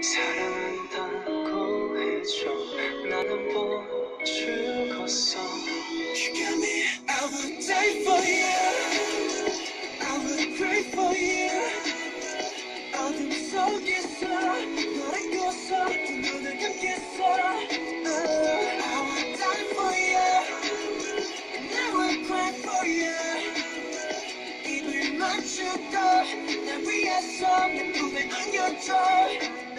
사랑한다고 해줘. 나는 못 죽었어. You got me. I would die for you. I would pray for you. 어둠 속에서 너를 꿔서 두 눈을 감겠어. I would die for you. And I would cry for you. 입을 맞추고 날 위해서 내 품에 안겨줘.